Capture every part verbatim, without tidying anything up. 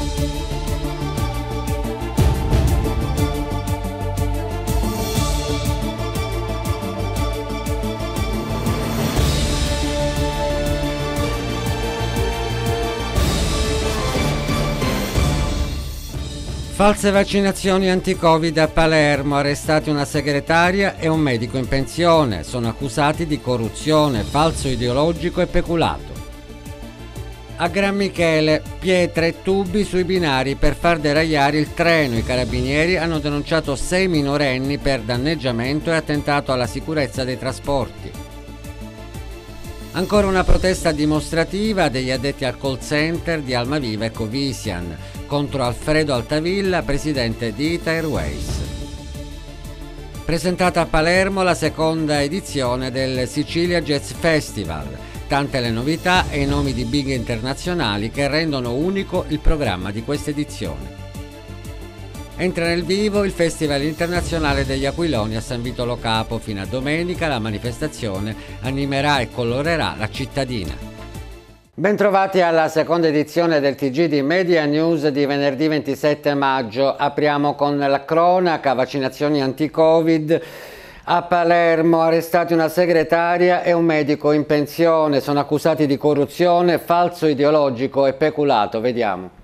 False vaccinazioni anti-Covid a Palermo, arrestati una segretaria e un medico in pensione, sono accusati di corruzione, falso ideologico e peculato. A Gran Michele, pietre e tubi sui binari per far deragliare il treno, i carabinieri hanno denunciato sei minorenni per danneggiamento e attentato alla sicurezza dei trasporti. Ancora una protesta dimostrativa degli addetti al call center di Almaviva e Covisian contro Alfredo Altavilla, presidente di Ita Airways. Presentata a Palermo la seconda edizione del Sicilia Jazz Festival, tante le novità e i nomi di big internazionali che rendono unico il programma di questa edizione. Entra nel vivo il Festival Internazionale degli Aquiloni a San Vito Lo Capo. Fino a domenica la manifestazione animerà e colorerà la cittadina. Bentrovati alla seconda edizione del T G di Media News di venerdì ventisette maggio. Apriamo con la cronaca: vaccinazioni anti-Covid. A Palermo, arrestati una segretaria e un medico in pensione. Sono accusati di corruzione, falso ideologico e peculato. Vediamo.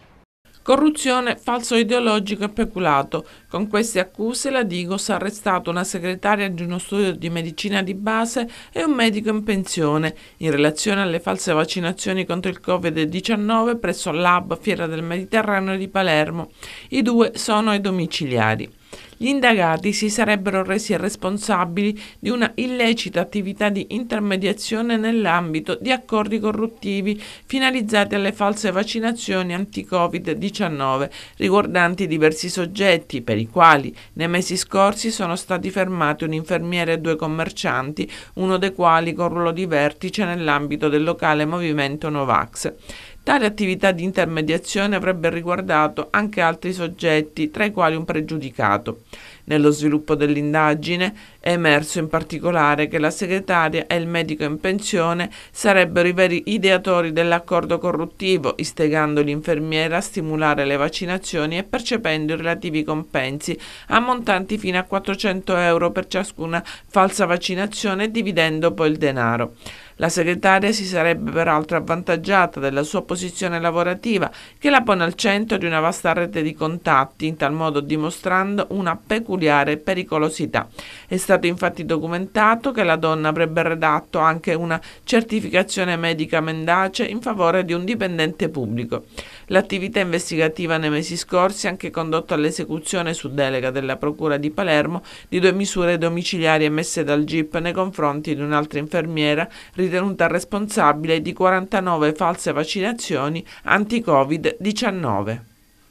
Corruzione, falso ideologico e peculato. Con queste accuse la Digos ha arrestato una segretaria di uno studio di medicina di base e un medico in pensione in relazione alle false vaccinazioni contro il Covid diciannove presso l'Hub Fiera del Mediterraneo di Palermo. I due sono ai domiciliari. Gli indagati si sarebbero resi responsabili di una illecita attività di intermediazione nell'ambito di accordi corruttivi finalizzati alle false vaccinazioni anti-Covid diciannove riguardanti diversi soggetti, per i quali nei mesi scorsi sono stati fermati un infermiere e due commercianti, uno dei quali con ruolo di vertice nell'ambito del locale movimento Novax. Tale attività di intermediazione avrebbe riguardato anche altri soggetti, tra i quali un pregiudicato. Nello sviluppo dell'indagine è emerso in particolare che la segretaria e il medico in pensione sarebbero i veri ideatori dell'accordo corruttivo, istigando l'infermiera a stimolare le vaccinazioni e percependo i relativi compensi, ammontanti fino a quattrocento euro per ciascuna falsa vaccinazione, dividendo poi il denaro. La segretaria si sarebbe peraltro avvantaggiata della sua posizione lavorativa, che la pone al centro di una vasta rete di contatti, in tal modo dimostrando una peculiare pericolosità. È stato infatti documentato che la donna avrebbe redatto anche una certificazione medica mendace in favore di un dipendente pubblico. L'attività investigativa nei mesi scorsi ha anche condotto all'esecuzione su delega della Procura di Palermo di due misure domiciliari emesse dal G I P nei confronti di un'altra infermiera ritenuta responsabile di quarantanove false vaccinazioni anti-Covid diciannove.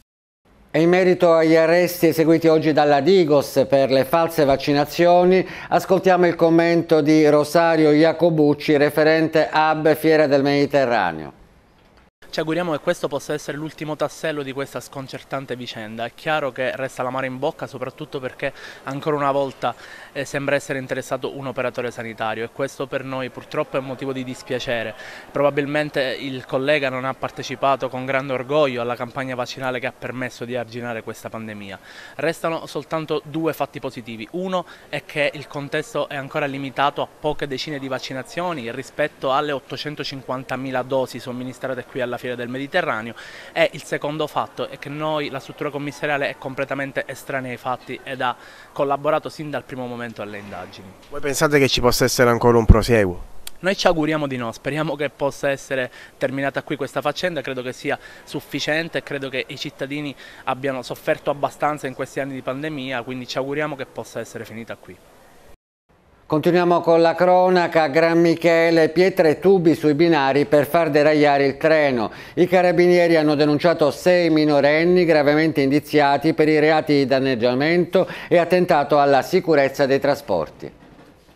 E in merito agli arresti eseguiti oggi dalla Digos per le false vaccinazioni, ascoltiamo il commento di Rosario Iacobucci, referente Hub Fiera del Mediterraneo. Ci auguriamo che questo possa essere l'ultimo tassello di questa sconcertante vicenda. È chiaro che resta l'amaro in bocca, soprattutto perché ancora una volta eh, sembra essere interessato un operatore sanitario, e questo per noi purtroppo è un motivo di dispiacere. Probabilmente il collega non ha partecipato con grande orgoglio alla campagna vaccinale che ha permesso di arginare questa pandemia. Restano soltanto due fatti positivi. Uno è che il contesto è ancora limitato a poche decine di vaccinazioni rispetto alle ottocentocinquantamila dosi somministrate qui alla Fiera del Mediterraneo, e il secondo fatto è che noi, la struttura commissariale, è completamente estranea ai fatti ed ha collaborato sin dal primo momento alle indagini. Voi pensate che ci possa essere ancora un prosieguo? Noi ci auguriamo di no, speriamo che possa essere terminata qui questa faccenda, credo che sia sufficiente e credo che i cittadini abbiano sofferto abbastanza in questi anni di pandemia, quindi ci auguriamo che possa essere finita qui. Continuiamo con la cronaca. Gran Michele, pietre e tubi sui binari per far deragliare il treno. I carabinieri hanno denunciato sei minorenni gravemente indiziati per i reati di danneggiamento e attentato alla sicurezza dei trasporti.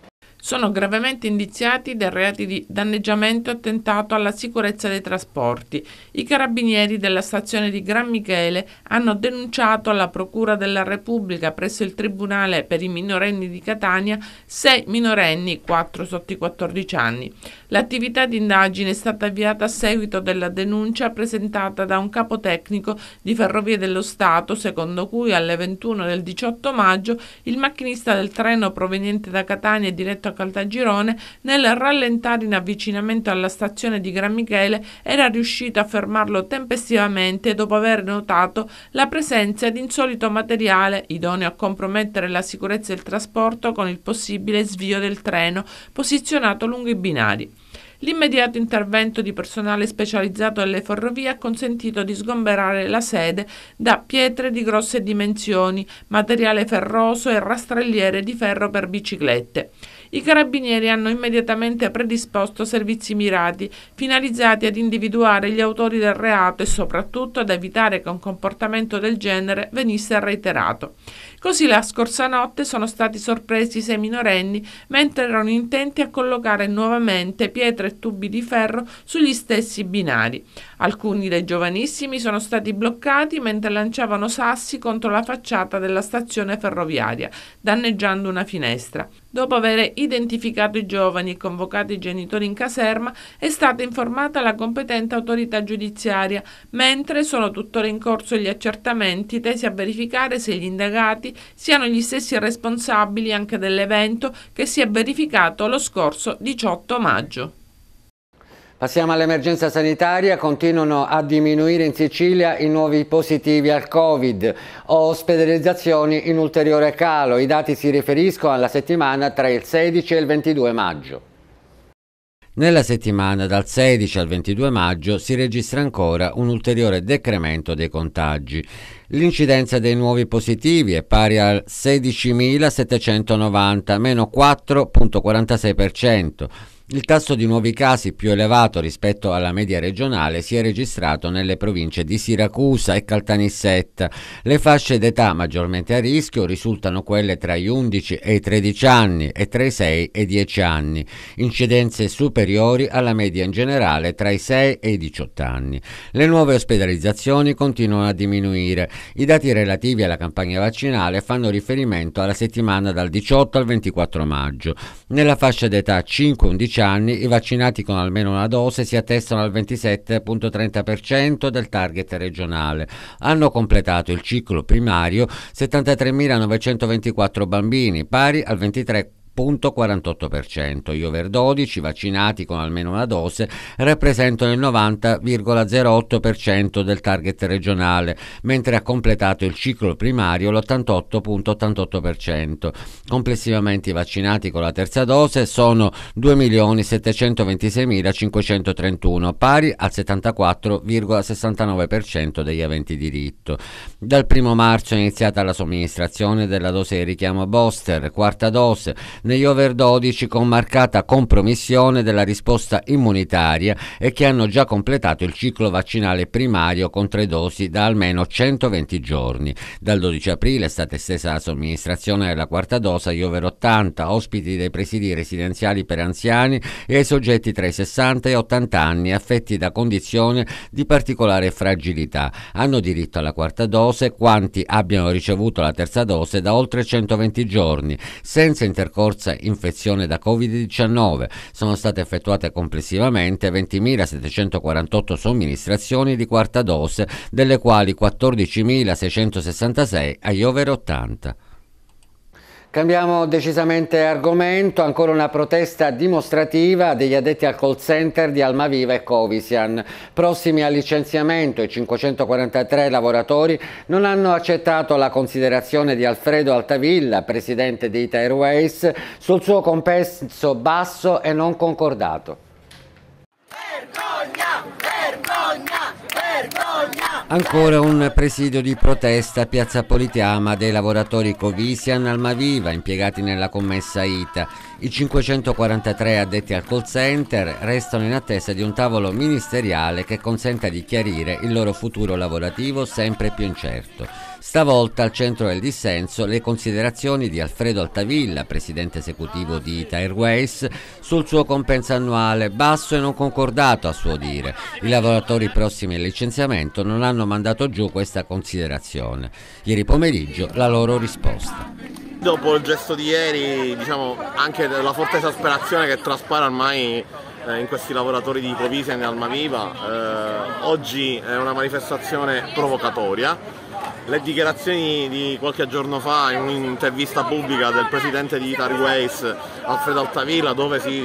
sono gravemente indiziati dai reati di danneggiamento e attentato alla sicurezza dei trasporti. I carabinieri della stazione di Gran Michele hanno denunciato alla Procura della Repubblica presso il Tribunale per i minorenni di Catania sei minorenni, quattro sotto i quattordici anni. L'attività di indagine è stata avviata a seguito della denuncia presentata da un capotecnico di Ferrovie dello Stato, secondo cui alle ventuno del diciotto maggio il macchinista del treno proveniente da Catania e diretto a Caltagirone, nel rallentare in avvicinamento alla stazione di Gran Michele, era riuscito a fermarlo tempestivamente dopo aver notato la presenza di insolito materiale idoneo a compromettere la sicurezza del trasporto con il possibile svio del treno posizionato lungo i binari. L'immediato intervento di personale specializzato delle ferrovie ha consentito di sgomberare la sede da pietre di grosse dimensioni, materiale ferroso e rastrelliere di ferro per biciclette. I carabinieri hanno immediatamente predisposto servizi mirati, finalizzati ad individuare gli autori del reato e soprattutto ad evitare che un comportamento del genere venisse reiterato. Così la scorsa notte sono stati sorpresi sei minorenni mentre erano intenti a collocare nuovamente pietre e tubi di ferro sugli stessi binari. Alcuni dei giovanissimi sono stati bloccati mentre lanciavano sassi contro la facciata della stazione ferroviaria, danneggiando una finestra. Dopo aver identificato i giovani e convocato i genitori in caserma, è stata informata la competente autorità giudiziaria, mentre sono tuttora in corso gli accertamenti tesi a verificare se gli indagati siano gli stessi responsabili anche dell'evento che si è verificato lo scorso diciotto maggio. Passiamo all'emergenza sanitaria. Continuano a diminuire in Sicilia i nuovi positivi al Covid, ospedalizzazioni in ulteriore calo. I dati si riferiscono alla settimana tra il sedici e il ventidue maggio. Nella settimana dal sedici al ventidue maggio si registra ancora un ulteriore decremento dei contagi. L'incidenza dei nuovi positivi è pari al sedicimilasettecentonovanta, meno quattro virgola quarantasei per cento. Il tasso di nuovi casi più elevato rispetto alla media regionale si è registrato nelle province di Siracusa e Caltanissetta. Le fasce d'età maggiormente a rischio risultano quelle tra gli undici e i tredici anni e tra i sei e i dieci anni, incidenze superiori alla media in generale tra i sei e i diciotto anni. Le nuove ospedalizzazioni continuano a diminuire. I dati relativi alla campagna vaccinale fanno riferimento alla settimana dal diciotto al ventiquattro maggio. Nella fascia d'età cinque undici anni, i vaccinati con almeno una dose si attestano al ventisette virgola trenta per cento del target regionale. Hanno completato il ciclo primario settantatremilanovecentoventiquattro bambini, pari al ventitré virgola quarantotto per cento. Gli over dodici vaccinati con almeno una dose rappresentano il novanta virgola zero otto per cento del target regionale, mentre ha completato il ciclo primario l'ottantotto virgola ottantotto per cento. Complessivamente i vaccinati con la terza dose sono due milioni settecentoventiseimilacinquecentotrentuno, pari al settantaquattro virgola sessantanove per cento degli aventi diritto. Dal primo marzo è iniziata la somministrazione della dose di richiamo booster, quarta dose, negli over dodici con marcata compromissione della risposta immunitaria e che hanno già completato il ciclo vaccinale primario con tre dosi da almeno centoventi giorni. Dal dodici aprile è stata estesa la somministrazione della quarta dose agli over ottanta, ospiti dei presidi residenziali per anziani e ai soggetti tra i sessanta e ottanta anni affetti da condizioni di particolare fragilità. Hanno diritto alla quarta dose quanti abbiano ricevuto la terza dose da oltre centoventi giorni, senza intercorsa infezione da covid diciannove. Sono state effettuate complessivamente ventimilasettecentoquarantotto somministrazioni di quarta dose, delle quali quattordicimilaseicentosessantasei agli over ottanta. Cambiamo decisamente argomento. Ancora una protesta dimostrativa degli addetti al call center di Almaviva e Covisian. Prossimi al licenziamento, i cinquecentoquarantatré lavoratori non hanno accettato la considerazione di Alfredo Altavilla, presidente di Ita Airways, sul suo compenso basso e non concordato. Vergogna! Vergogna! Vergogna! Ancora un presidio di protesta a Piazza Politeama dei lavoratori Covisian Almaviva impiegati nella commessa Ita. I cinquecentoquarantatré addetti al call center restano in attesa di un tavolo ministeriale che consenta di chiarire il loro futuro lavorativo sempre più incerto. Stavolta al centro del dissenso le considerazioni di Alfredo Altavilla, presidente esecutivo di Ita Airways, sul suo compenso annuale basso e non concordato a suo dire. I lavoratori prossimi al licenziamento non hanno mandato giù questa considerazione. Ieri pomeriggio la loro risposta. Dopo il gesto di ieri, diciamo, anche la forte esasperazione che traspare ormai eh, in questi lavoratori di Covisen e Almaviva, eh, oggi è una manifestazione provocatoria. Le dichiarazioni di qualche giorno fa in un'intervista pubblica del presidente di Ita Airways, Alfredo Altavilla, dove si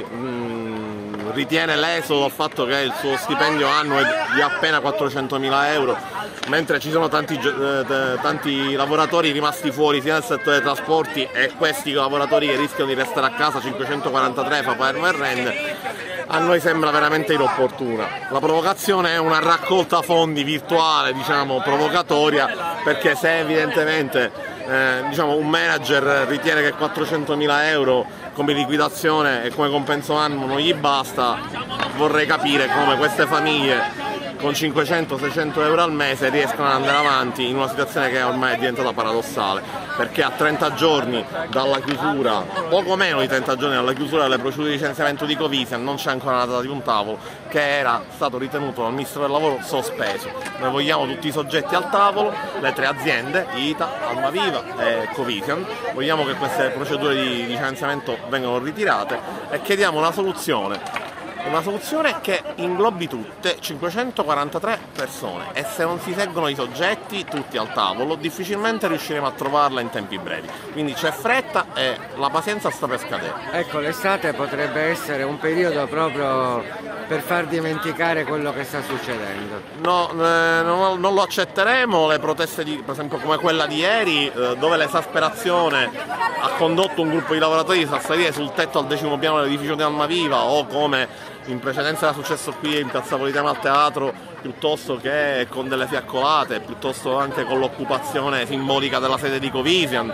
mh, ritiene leso dal fatto che il suo stipendio annuo è di appena quattrocentomila euro, mentre ci sono tanti, eh, tanti lavoratori rimasti fuori sia nel settore dei trasporti e questi lavoratori che rischiano di restare a casa, cinquecentoquarantatré fa Palermo e Rende. A noi sembra veramente inopportuna. La provocazione è una raccolta fondi virtuale, diciamo, provocatoria, perché se evidentemente eh, diciamo, un manager ritiene che quattrocentomila euro come liquidazione e come compenso annuo non gli basta, vorrei capire come queste famiglie con cinquecento seicento euro al mese riescono ad andare avanti in una situazione che ormai è diventata paradossale, perché a trenta giorni dalla chiusura, poco meno di trenta giorni dalla chiusura delle procedure di licenziamento di Covisen, non c'è ancora la data di un tavolo che era stato ritenuto dal Ministro del Lavoro sospeso. Noi vogliamo tutti i soggetti al tavolo, le tre aziende, Ita, Almaviva e Covisen, vogliamo che queste procedure di licenziamento vengano ritirate e chiediamo una soluzione. Una soluzione che inglobi tutte, cinquecentoquarantatré persone, e se non si seggono i soggetti tutti al tavolo difficilmente riusciremo a trovarla in tempi brevi. Quindi c'è fretta e la pazienza sta per scadere. Ecco, l'estate potrebbe essere un periodo proprio per far dimenticare quello che sta succedendo. No, eh, non, non lo accetteremo. Le proteste di, per esempio come quella di ieri, eh, dove l'esasperazione ha condotto un gruppo di lavoratori a salire sul tetto al decimo piano dell'edificio di Almaviva, o come in precedenza era successo qui in Piazza Politeama al teatro, piuttosto che con delle fiaccolate, piuttosto anche con l'occupazione simbolica della sede di Covisen,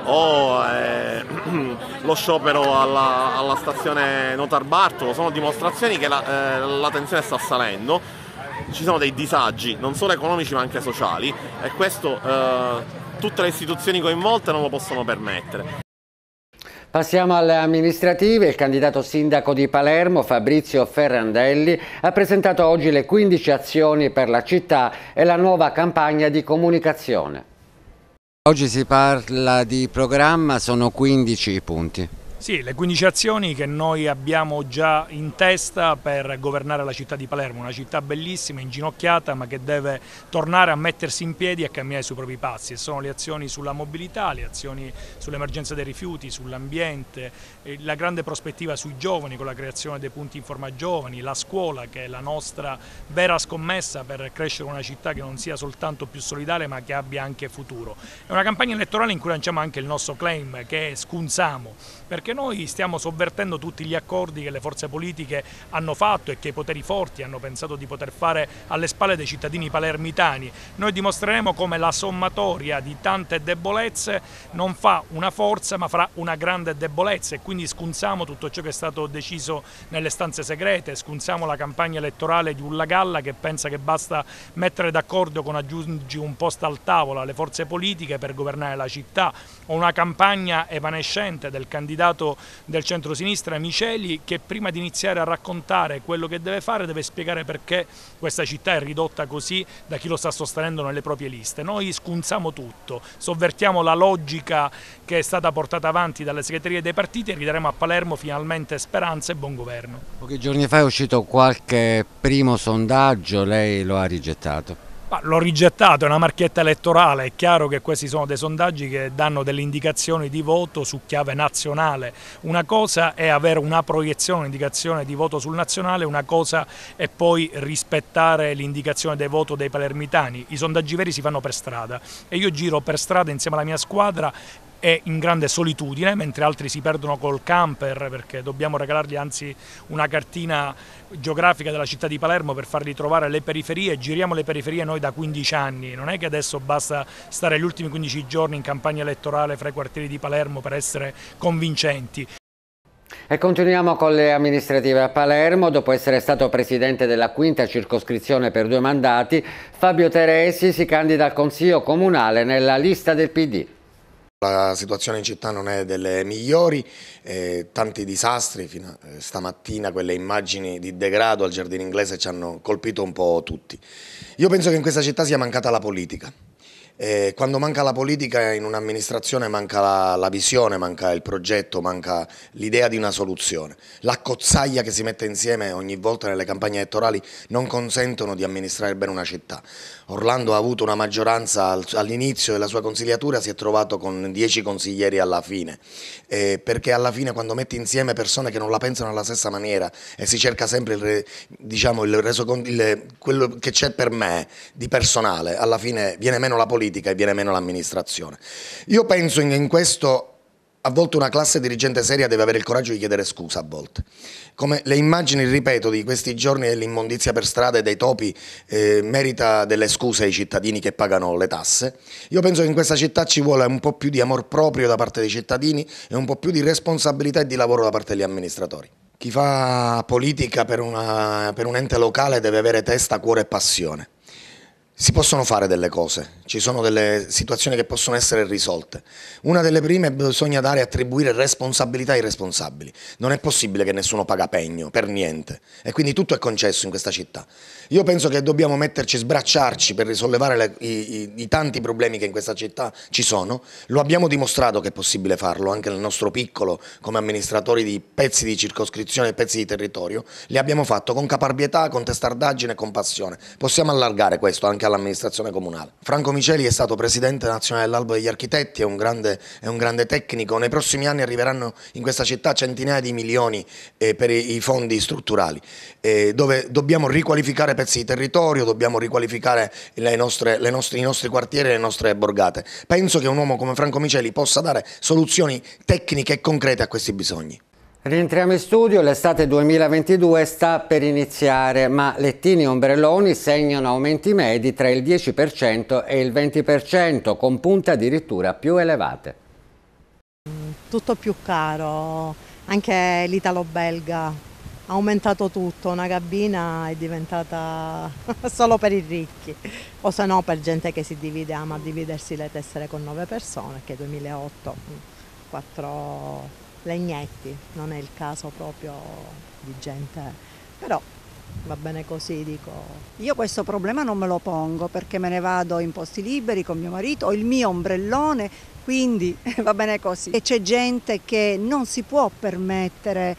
o eh, lo sciopero alla, alla stazione Notar Bartolo, sono dimostrazioni che la, eh, la tensione sta salendo. Ci sono dei disagi non solo economici ma anche sociali, e questo eh, tutte le istituzioni coinvolte non lo possono permettere. Passiamo alle amministrative. Il candidato sindaco di Palermo, Fabrizio Ferrandelli, ha presentato oggi le quindici azioni per la città e la nuova campagna di comunicazione. Oggi si parla di programma, sono quindici i punti. Sì, le quindici azioni che noi abbiamo già in testa per governare la città di Palermo, una città bellissima, inginocchiata, ma che deve tornare a mettersi in piedi e a camminare sui propri passi. E sono le azioni sulla mobilità, le azioni sull'emergenza dei rifiuti, sull'ambiente, la grande prospettiva sui giovani con la creazione dei punti Informa Giovani, la scuola che è la nostra vera scommessa per crescere una città che non sia soltanto più solidale ma che abbia anche futuro. È una campagna elettorale in cui lanciamo anche il nostro claim, che è Scunzamo, perché noi stiamo sovvertendo tutti gli accordi che le forze politiche hanno fatto e che i poteri forti hanno pensato di poter fare alle spalle dei cittadini palermitani. Noi dimostreremo come la sommatoria di tante debolezze non fa una forza ma farà una grande debolezza, e quindi scunziamo tutto ciò che è stato deciso nelle stanze segrete, scunziamo la campagna elettorale di Ulla Galla che pensa che basta mettere d'accordo con aggiungi un posto al tavolo alle forze politiche per governare la città, o una campagna evanescente del candidato del centro-sinistra Miceli, che prima di iniziare a raccontare quello che deve fare deve spiegare perché questa città è ridotta così da chi lo sta sostenendo nelle proprie liste. Noi scunziamo tutto, sovvertiamo la logica che è stata portata avanti dalle segreterie dei partiti e ridaremo a Palermo finalmente speranza e buon governo. Pochi giorni fa è uscito qualche primo sondaggio, lei lo ha rigettato? L'ho rigettato, è una marchetta elettorale, è chiaro che questi sono dei sondaggi che danno delle indicazioni di voto su chiave nazionale. Una cosa è avere una proiezione, un'indicazione di voto sul nazionale, una cosa è poi rispettare l'indicazione del voto dei palermitani. I sondaggi veri si fanno per strada e io giro per strada insieme alla mia squadra è in grande solitudine, mentre altri si perdono col camper, perché dobbiamo regalargli anzi una cartina geografica della città di Palermo per fargli trovare le periferie. Giriamo le periferie noi da quindici anni, non è che adesso basta stare gli ultimi quindici giorni in campagna elettorale fra i quartieri di Palermo per essere convincenti. E continuiamo con le amministrative a Palermo. Dopo essere stato presidente della quinta circoscrizione per due mandati, Fabio Teresi si candida al Consiglio Comunale nella lista del P D. La situazione in città non è delle migliori, eh, tanti disastri, fino a stamattina quelle immagini di degrado al Giardino Inglese ci hanno colpito un po' tutti. Io penso che in questa città sia mancata la politica. Eh, quando manca la politica in un'amministrazione manca la, la visione, manca il progetto, manca l'idea di una soluzione. L'accozzaglia che si mette insieme ogni volta nelle campagne elettorali non consentono di amministrare bene una città. Orlando ha avuto una maggioranza al, all'inizio della sua consigliatura, si è trovato con dieci consiglieri alla fine, eh, perché alla fine quando metti insieme persone che non la pensano alla stessa maniera e si cerca sempre il, re, diciamo, il resoconto, il, quello che c'è per me di personale, alla fine viene meno la politica e viene meno l'amministrazione. Io penso in, in questo a volte una classe dirigente seria deve avere il coraggio di chiedere scusa a volte. Come le immagini, ripeto, di questi giorni dell'immondizia per strada e dei topi eh, merita delle scuse ai cittadini che pagano le tasse. Io penso che in questa città ci vuole un po' più di amor proprio da parte dei cittadini e un po' più di responsabilità e di lavoro da parte degli amministratori. Chi fa politica per, una, per un ente locale deve avere testa, cuore e passione. Si possono fare delle cose, ci sono delle situazioni che possono essere risolte. Una delle prime bisogna dare e attribuire responsabilità ai responsabili. Non è possibile che nessuno paga pegno, per niente, e quindi tutto è concesso in questa città. Io penso che dobbiamo metterci, sbracciarci per risollevare le, i, i, i tanti problemi che in questa città ci sono. Lo abbiamo dimostrato che è possibile farlo, anche nel nostro piccolo, come amministratori di pezzi di circoscrizione e pezzi di territorio. Li abbiamo fatto con caparbietà, con testardaggine e con passione. Possiamo allargare questo anche all'amministrazione comunale. Franco Miceli è stato presidente nazionale dell'Albo degli Architetti, è un, grande, è un grande tecnico. Nei prossimi anni arriveranno in questa città centinaia di milioni eh, per i, i fondi strutturali, eh, dove dobbiamo riqualificare pezzi di territorio, dobbiamo riqualificare le nostre, le nostre, i nostri quartieri e le nostre borgate. Penso che un uomo come Franco Miceli possa dare soluzioni tecniche e concrete a questi bisogni. Rientriamo in studio, l'estate duemilaventidue sta per iniziare, ma lettini e ombrelloni segnano aumenti medi tra il dieci per cento e il venti per cento, con punte addirittura più elevate. Tutto più caro, anche l'italo-belga, ha aumentato tutto, una cabina è diventata solo per i ricchi, o se no per gente che si divide, ama dividersi le tessere con nove persone, che duemilaotto, quattro... legnetti, non è il caso proprio di gente, però va bene così, dico. Io questo problema non me lo pongo perché me ne vado in posti liberi con mio marito, ho il mio ombrellone, quindi va bene così. E c'è gente che non si può permettere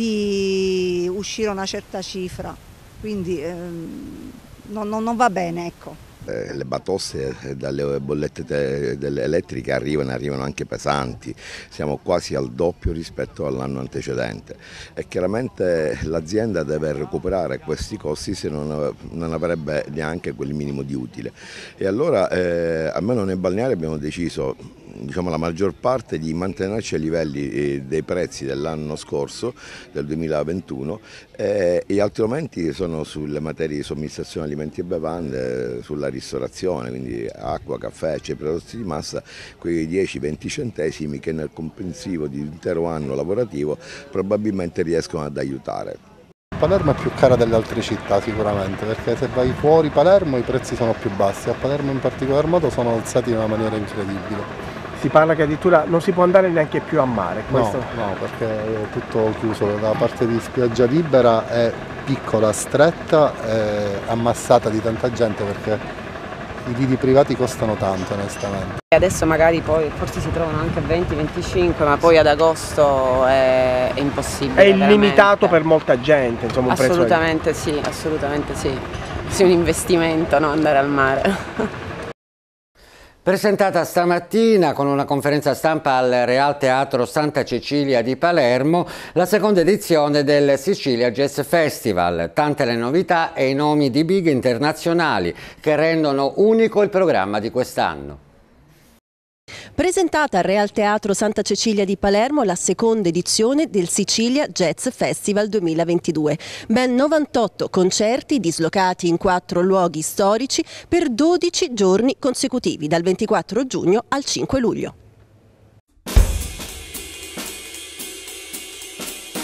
di uscire una certa cifra, quindi ehm, non, non, non va bene, ecco. Le batoste dalle bollette elettriche arrivano, arrivano anche pesanti, siamo quasi al doppio rispetto all'anno antecedente e chiaramente l'azienda deve recuperare questi costi, se non, non avrebbe neanche quel minimo di utile. E allora eh, almeno nei balneari abbiamo deciso, diciamo, la maggior parte di mantenerci ai livelli eh, dei prezzi dell'anno scorso, del duemilaventuno, eh, e altri aumenti sono sulle materie di somministrazione alimenti e bevande, sulla ristorazione, quindi acqua, caffè, cioè prodotti di massa, quei dieci venti centesimi che nel comprensivo di un intero anno lavorativo probabilmente riescono ad aiutare. Palermo è più cara delle altre città sicuramente, perché se vai fuori Palermo i prezzi sono più bassi, a Palermo in particolar modo sono alzati in una maniera incredibile. Si parla che addirittura non si può andare neanche più a mare. Questo... No, no, perché è tutto chiuso, la parte di spiaggia libera è piccola, stretta, e ammassata di tanta gente perché i lidi privati costano tanto onestamente. Adesso magari poi forse si trovano anche venti venticinque, ma poi ad agosto è, è impossibile. È illimitato per molta gente, insomma, un assolutamente prezzo. Sì, assolutamente sì. Sì, un investimento, no? Andare al mare. Presentata stamattina con una conferenza stampa al Real Teatro Santa Cecilia di Palermo, la seconda edizione del Sicilia Jazz Festival. Tante le novità e i nomi di big internazionali che rendono unico il programma di quest'anno. Presentata al Real Teatro Santa Cecilia di Palermo la seconda edizione del Sicilia Jazz Festival duemilaventidue. Ben novantotto concerti dislocati in quattro luoghi storici per dodici giorni consecutivi, dal ventiquattro giugno al cinque luglio.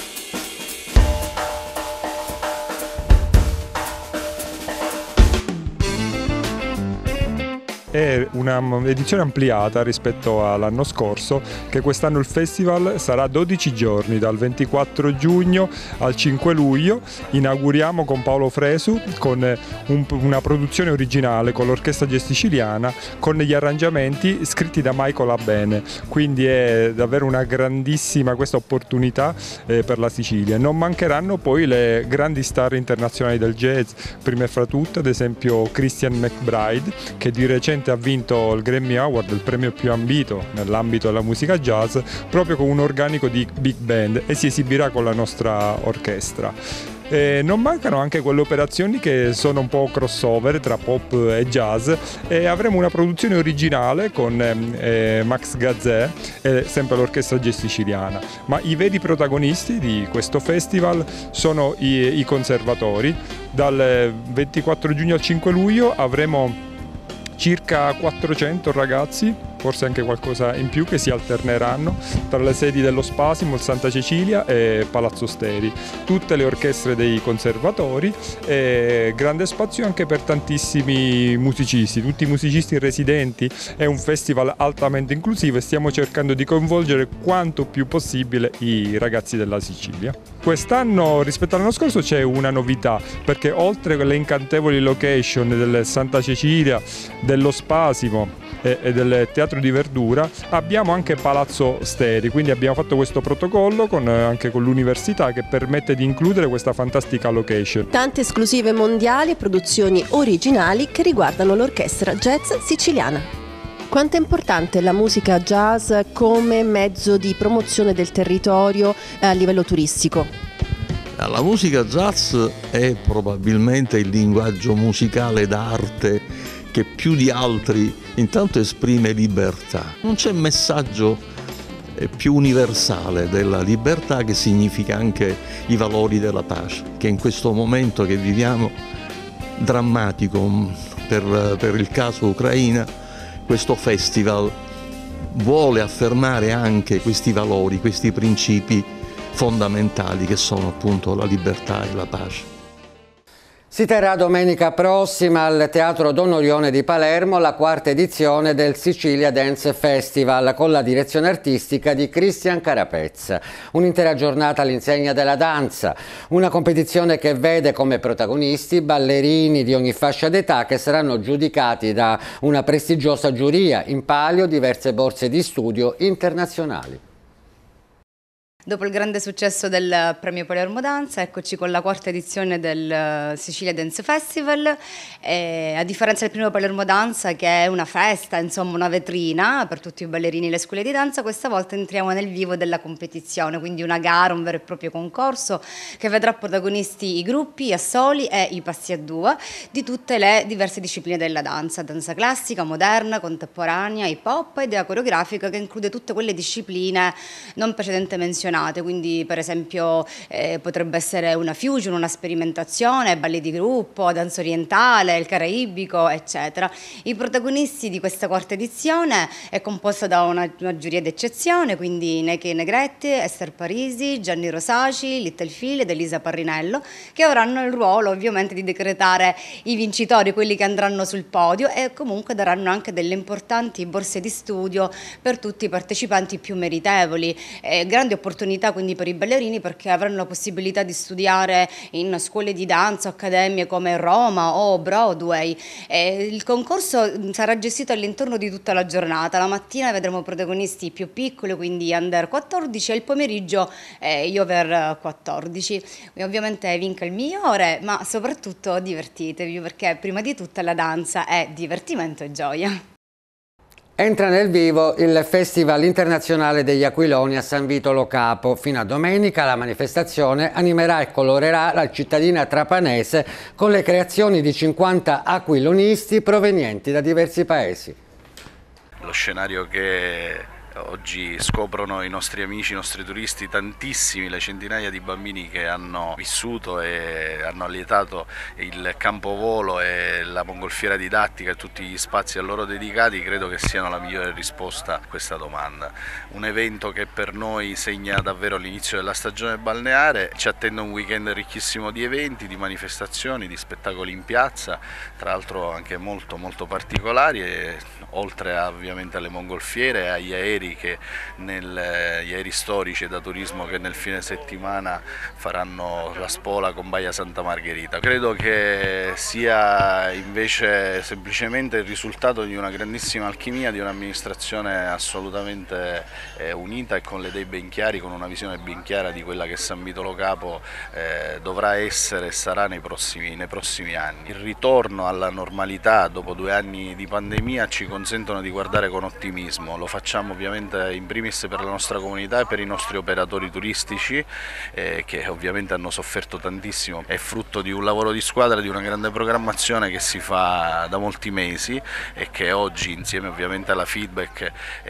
è un'edizione ampliata rispetto all'anno scorso, che quest'anno il festival sarà dodici giorni, dal ventiquattro giugno al cinque luglio. Inauguriamo con Paolo Fresu con un, una produzione originale con l'Orchestra Jazz Siciliana, con gli arrangiamenti scritti da Michael Abene, quindi è davvero una grandissima questa opportunità eh, per la Sicilia. Non mancheranno poi le grandi star internazionali del jazz, prima fra tutte ad esempio Christian McBride, che di recente ha vinto il Grammy Award, il premio più ambito nell'ambito della musica jazz, proprio con un organico di big band, e si esibirà con la nostra orchestra. E non mancano anche quelle operazioni che sono un po' crossover tra pop e jazz, e avremo una produzione originale con eh, Max Gazzè e sempre l'Orchestra Jazz Siciliana, ma i veri protagonisti di questo festival sono i, i conservatori. Dal ventiquattro giugno al cinque luglio avremo circa quattrocento ragazzi, forse anche qualcosa in più, che si alterneranno tra le sedi dello Spasimo, il Santa Cecilia e Palazzo Steri, tutte le orchestre dei conservatori, e grande spazio anche per tantissimi musicisti, tutti i musicisti residenti. È un festival altamente inclusivo e stiamo cercando di coinvolgere quanto più possibile i ragazzi della Sicilia. Quest'anno rispetto all'anno scorso c'è una novità, perché oltre alle incantevoli location del Santa Cecilia, dello Spasimo e, e del Teatro di Verdura, abbiamo anche Palazzo Steri, quindi abbiamo fatto questo protocollo con, anche con l'università, che permette di includere questa fantastica location. Tante esclusive mondiali e produzioni originali che riguardano l'Orchestra Jazz Siciliana. Quanto è importante la musica jazz come mezzo di promozione del territorio a livello turistico? La musica jazz è probabilmente il linguaggio musicale d'arte che più di altri intanto esprime libertà. Non c'è messaggio più universale della libertà, che significa anche i valori della pace, che in questo momento che viviamo drammatico per, per il caso Ucraina, questo festival vuole affermare anche questi valori, questi principi fondamentali che sono appunto la libertà e la pace. Si terrà domenica prossima al Teatro Don Orione di Palermo la quarta edizione del Sicilia Dance Festival, con la direzione artistica di Cristian Carapezza. Un'intera giornata all'insegna della danza, una competizione che vede come protagonisti ballerini di ogni fascia d'età, che saranno giudicati da una prestigiosa giuria, in palio diverse borse di studio internazionali. Dopo il grande successo del Premio Palermo Danza, eccoci con la quarta edizione del Sicilia Dance Festival. E a differenza del primo Palermo Danza, che è una festa, insomma una vetrina per tutti i ballerini e le scuole di danza, questa volta entriamo nel vivo della competizione, quindi una gara, un vero e proprio concorso che vedrà protagonisti i gruppi a soli e i passi a due di tutte le diverse discipline della danza: danza classica, moderna, contemporanea, hip hop ed coreografica, che include tutte quelle discipline non precedentemente menzionate. Quindi per esempio eh, potrebbe essere una fusion, una sperimentazione, balli di gruppo, danza orientale, il caraibico, eccetera. I protagonisti di questa quarta edizione è composta da una, una giuria d'eccezione, quindi Neche Negretti, Esther Parisi, Gianni Rosaci, Little Phil ed Elisa Parrinello, che avranno il ruolo ovviamente di decretare i vincitori, quelli che andranno sul podio, e comunque daranno anche delle importanti borse di studio per tutti i partecipanti più meritevoli. Eh, grandi opportunità quindi per i ballerini, perché avranno la possibilità di studiare in scuole di danza, accademie come Roma o Broadway. E il concorso sarà gestito all'interno di tutta la giornata. La mattina vedremo protagonisti più piccoli, quindi under quattordici, e il pomeriggio eh, gli over quattordici. E ovviamente vinca il migliore, ma soprattutto divertitevi, perché prima di tutto la danza è divertimento e gioia. Entra nel vivo il Festival Internazionale degli Aquiloni a San Vito Lo Capo. Fino a domenica la manifestazione animerà e colorerà la cittadina trapanese con le creazioni di cinquanta aquilonisti provenienti da diversi paesi. Lo scenario che oggi scoprono i nostri amici, i nostri turisti, tantissimi, le centinaia di bambini che hanno vissuto e hanno allietato il campovolo e la mongolfiera didattica e tutti gli spazi a loro dedicati, credo che siano la migliore risposta a questa domanda. Un evento che per noi segna davvero l'inizio della stagione balneare, ci attende un weekend ricchissimo di eventi, di manifestazioni, di spettacoli in piazza, tra l'altro anche molto molto particolari, e oltre a, ovviamente alle mongolfiere e agli aerei, che nel, gli aerei storici da turismo che nel fine settimana faranno la spola con Baia Santa Margherita. Credo che sia invece semplicemente il risultato di una grandissima alchimia, di un'amministrazione assolutamente eh, unita e con le idee ben chiari, con una visione ben chiara di quella che San Vito Lo Capo eh, dovrà essere e sarà nei prossimi, nei prossimi anni. Il ritorno alla normalità dopo due anni di pandemia ci consentono di guardare con ottimismo. Lo facciamo ovviamente in primis per la nostra comunità e per i nostri operatori turistici eh, che ovviamente hanno sofferto tantissimo. È frutto di un lavoro di squadra, di una grande programmazione che si fa da molti mesi e che oggi, insieme ovviamente alla feedback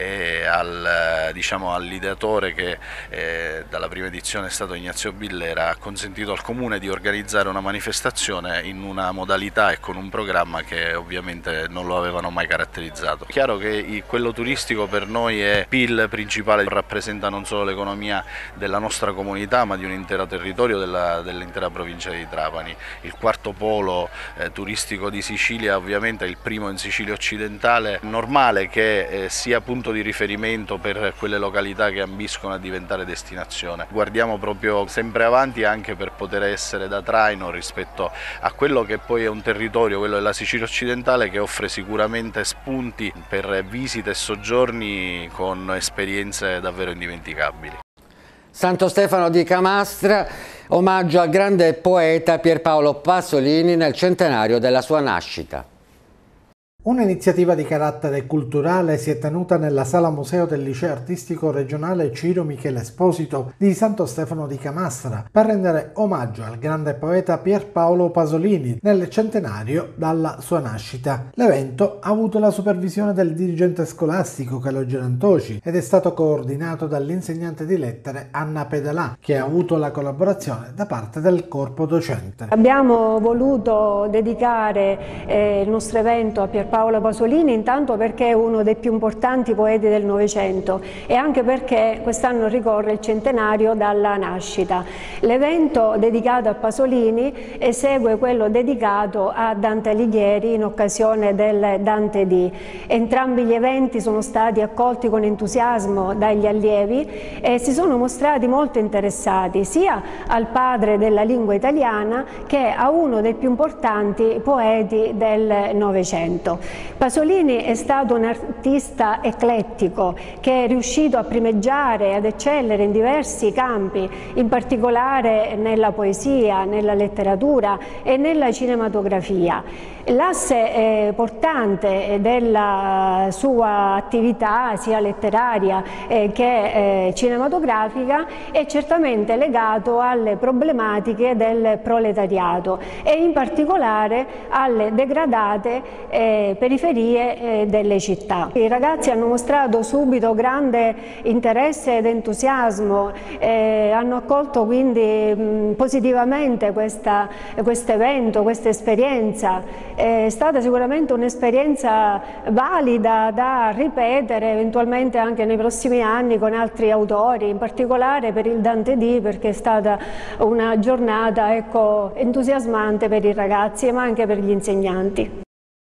e al, diciamo, all'ideatore che eh, dalla prima edizione è stato Ignazio Billera, ha consentito al Comune di organizzare una manifestazione in una modalità e con un programma che ovviamente non lo avevano mai caratterizzato. È chiaro che quello turistico per noi è P I L principale, rappresenta non solo l'economia della nostra comunità ma di un intero territorio della, dell'intera provincia di Trapani. Il quarto polo eh, turistico di Sicilia ovviamente è il primo in Sicilia occidentale, è normale che eh, sia punto di riferimento per quelle località che ambiscono a diventare destinazione. Guardiamo proprio sempre avanti anche per poter essere da traino rispetto a quello che poi è un territorio, quello della Sicilia occidentale, che offre sicuramente spunti per visite e soggiorni con esperienze davvero indimenticabili. Santo Stefano di Camastra, omaggio al grande poeta Pierpaolo Pasolini nel centenario della sua nascita. Un'iniziativa di carattere culturale si è tenuta nella sala museo del liceo artistico regionale Ciro Michele Esposito di Santo Stefano di Camastra per rendere omaggio al grande poeta Pierpaolo Pasolini nel centenario dalla sua nascita. L'evento ha avuto la supervisione del dirigente scolastico Calogero Antoci ed è stato coordinato dall'insegnante di lettere Anna Pedalà, che ha avuto la collaborazione da parte del corpo docente. Abbiamo voluto dedicare eh, il nostro evento a Pierpaolo Paolo Pasolini, intanto perché è uno dei più importanti poeti del Novecento e anche perché quest'anno ricorre il centenario dalla nascita. L'evento dedicato a Pasolini esegue quello dedicato a Dante Alighieri in occasione del Dante Dì. Entrambi gli eventi sono stati accolti con entusiasmo dagli allievi e si sono mostrati molto interessati sia al padre della lingua italiana che a uno dei più importanti poeti del Novecento. Pasolini è stato un artista eclettico che è riuscito a primeggiare e ad eccellere in diversi campi, in particolare nella poesia, nella letteratura e nella cinematografia. L'asse eh, portante della sua attività sia letteraria eh, che eh, cinematografica è certamente legato alle problematiche del proletariato e in particolare alle degradate eh, periferie eh, delle città. I ragazzi hanno mostrato subito grande interesse ed entusiasmo, eh, hanno accolto quindi mh, positivamente questo evento, questa esperienza. È stata sicuramente un'esperienza valida da ripetere eventualmente anche nei prossimi anni con altri autori, in particolare per il Dante Dì, perché è stata una giornata ecco, entusiasmante per i ragazzi ma anche per gli insegnanti.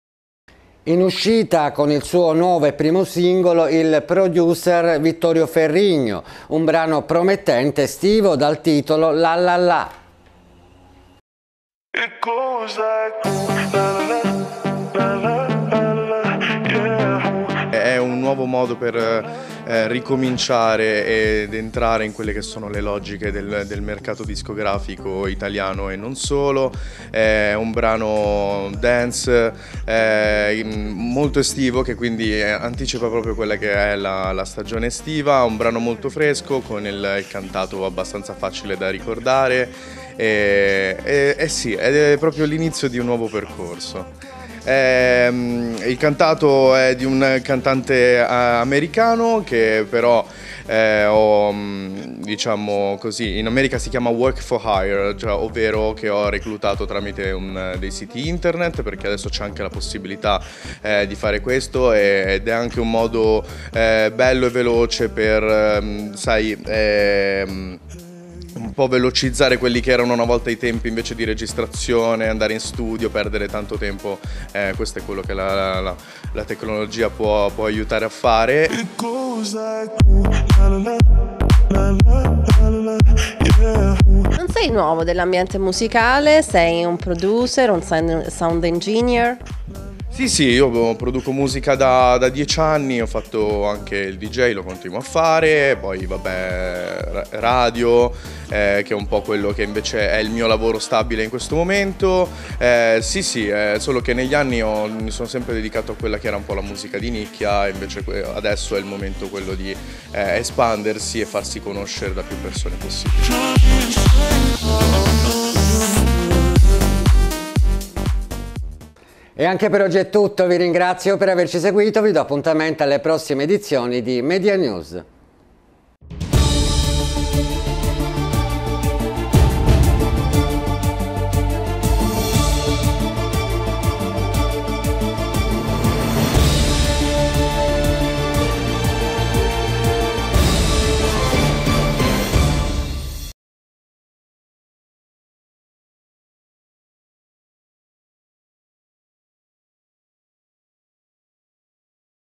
In uscita con il suo nuovo e primo singolo il producer Vittorio Ferrigno, un brano promettente estivo dal titolo La La La. E cosa è un nuovo modo per eh, ricominciare ed entrare in quelle che sono le logiche del, del mercato discografico italiano e non solo. È un brano dance eh, molto estivo che quindi anticipa proprio quella che è la, la stagione estiva, un brano molto fresco con il, il cantato abbastanza facile da ricordare e, e, e sì, è proprio l'inizio di un nuovo percorso. Ehm, il cantato è di un cantante eh, americano che però eh, ho, diciamo così, in America si chiama work for hire, cioè, ovvero che ho reclutato tramite un, dei siti internet, perché adesso c'è anche la possibilità eh, di fare questo ed è anche un modo eh, bello e veloce per, ehm, sai, ehm, un po' velocizzare quelli che erano una volta i tempi invece di registrazione, andare in studio, perdere tanto tempo, eh, questo è quello che la, la, la tecnologia può, può aiutare a fare. Non sei nuovo dell'ambiente musicale, sei un producer, un sound engineer? Sì, sì, io produco musica da, da dieci anni, ho fatto anche il D J, lo continuo a fare, poi vabbè radio, eh, che è un po' quello che invece è il mio lavoro stabile in questo momento. Eh, sì, sì, eh, solo che negli anni ho, mi sono sempre dedicato a quella che era un po' la musica di nicchia, invece adesso è il momento quello di eh, espandersi e farsi conoscere da più persone possibile. E anche per oggi è tutto, vi ringrazio per averci seguito, vi do appuntamento alle prossime edizioni di Media News.